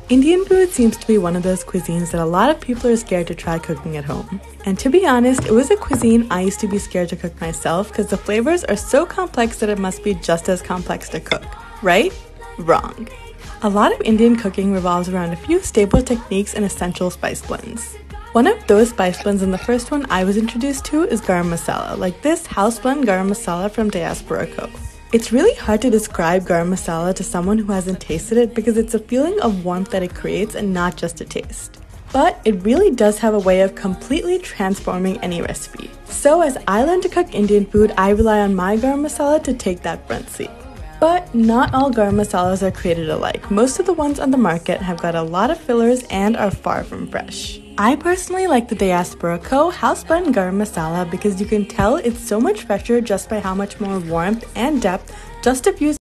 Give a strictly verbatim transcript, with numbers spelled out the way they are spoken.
Indian food seems to be one of those cuisines that a lot of people are scared to try cooking at home. And to be honest, it was a cuisine I used to be scared to cook myself because the flavors are so complex that it must be just as complex to cook. Right? Wrong. A lot of Indian cooking revolves around a few staple techniques and essential spice blends. One of those spice blends and the first one I was introduced to is garam masala, like this house blend garam masala from Diaspora Co. It's really hard to describe garam masala to someone who hasn't tasted it because it's a feeling of warmth that it creates and not just a taste. But it really does have a way of completely transforming any recipe. So as I learn to cook Indian food, I rely on my garam masala to take that front seat. But not all garam masalas are created alike. Most of the ones on the market have got a lot of fillers and are far from fresh. I personally like the Diaspora Co. house blend garam masala because you can tell it's so much fresher just by how much more warmth and depth just a few